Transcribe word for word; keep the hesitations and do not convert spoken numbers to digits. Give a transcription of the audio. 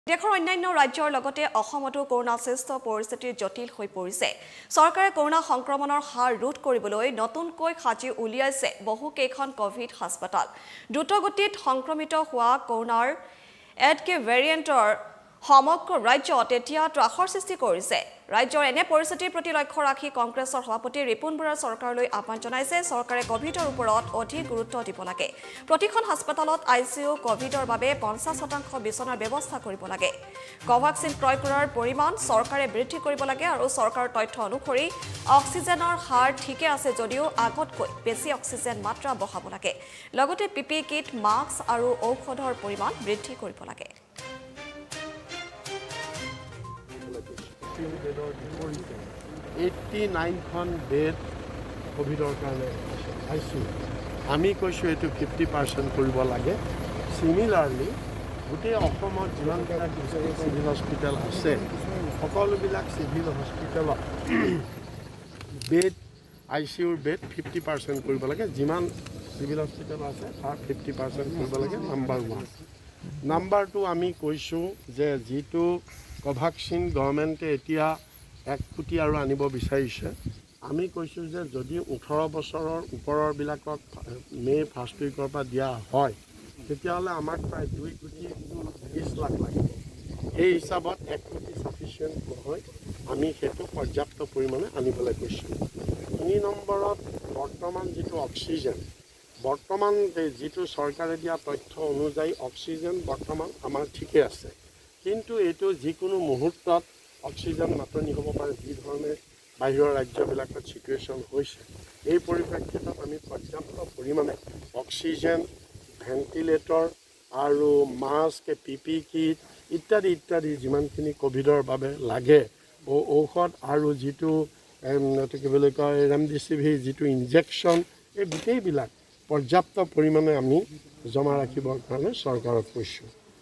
দেশৰ অন্যান্য ৰাজ্যৰ লগতে অসমতো কৰোনা সৃষ্ট পৰিস্থিতিৰ জটিল হৈ পৰিছে। চৰকাৰে কৰোনা সংক্ৰমণৰ হাৰ ৰোধ কৰিবলৈ নতুনকৈ সাজি উলিয়াইছে বহু কেইখন কোভিড হাস্পতাল। দ্ৰুতগতিত সংক্ৰমিত হোৱা কৰোনাৰ এডকে ভেৰিয়েণ্টৰ সমগ্ৰ ৰাজ্যত এতিয়া ত্ৰাসৰ সৃষ্টি কৰিছে। ৰাজ্যৰ এনে পৰিস্থিতিৰ প্ৰতি লক্ষ্য ৰাখি কংগ্ৰেছৰ সভাপতি ৰিপুন বৰাৰ চৰকাৰলৈ আহ্বান জনাইছে। চৰকাৰে কোভিডৰ ওপৰত অধিক গুৰুত্ব দিব লাগে। প্ৰতিখন হাস্পতালত আই চি ইউ কোভিডৰ বাবে পঞ্চাছ শতাংশ বিচনাৰ ব্যৱস্থা কৰিব লাগে। কোভাক্সিন ক্ৰয় কৰাৰ পৰিমাণ চৰকাৰে বৃদ্ধি কৰিব লাগে আৰু চৰকাৰৰ তথ্য অনুসৰি অক্সিজেনৰ হাৰ ঠিকে আছে যদিও আগতকৈ বেছি অক্সিজেন মাত্ৰা বঢ়াব লাগে। লগতে পি পি কিট, মাস্ক আৰু ঔষধৰ পৰিমাণ বৃদ্ধি কৰিব লাগে। এইট্টি নাইনখন বেড কোভিডৰ কাৰণে পাইছোঁ। আমি কৈছোঁ এইটো ফিফটি পাৰ্চেণ্ট কৰিব লাগে। চিমিলাৰলি গোটেই অসমত যিমানবিলাক চিভিল হস্পিটেল আছে সকলোবিলাক চিভিল হস্পিটেলত বেড আই চি ইউৰ বেড ফিফটি পাৰ্চেণ্ট কৰিব লাগে। যিমান চিভিল হস্পিটেল আছে তাৰ ফিফটি পাৰ্চেণ্ট কৰিব লাগে। Number one. নাম্বাৰ টু, আমি কৈছোঁ যে যিটো কোভাক্সিন গভৰ্ণমেণ্টে এতিয়া এক কোটি আৰু আনিব বিচাৰিছে, আমি কৈছোঁ যে যদি ওঠৰ বছৰৰ ওপৰৰবিলাকক মে' ফাৰ্ষ্ট উইকৰ পৰা দিয়া হয় তেতিয়াহ'লে আমাক প্ৰায় দুই কোটি বিছ লাখ লাগিব। সেই হিচাপত এক কোটি চাফিচিয়েণ্ট নহয়, আমি সেইটো পৰ্যাপ্ত পৰিমাণে আনিবলৈ কৈছোঁ। তিনি নম্বৰত বৰ্তমান যিটো অক্সিজেন, বৰ্তমান যিটো চৰকাৰে দিয়া তথ্য অনুযায়ী অক্সিজেন বৰ্তমান আমাৰ ঠিকে আছে, কিন্তু এইটো যিকোনো মুহূৰ্তত অক্সিজেন নাটনি হ'ব পাৰে যি ধৰণে বাহিৰৰ ৰাজ্যবিলাকত ছিটুৱেশ্যন হৈছে। এই পৰিপ্ৰেক্ষিতত আমি পৰ্যাপ্ত পৰিমাণে অক্সিজেন, ভেণ্টিলেটৰ আৰু মাস্ক, পি পি কিট ইত্যাদি ইত্যাদি যিমানখিনি কোভিডৰ বাবে লাগে ঔষধ আৰু যিটো এইটো কি বুলি কয় ৰেমডিচিভিৰ যিটো ইনজেকশ্যন, এই গোটেইবিলাক পৰ্যাপ্ত পৰিমাণে আমি জমা ৰাখিবৰ কাৰণে চৰকাৰক কৈছোঁ।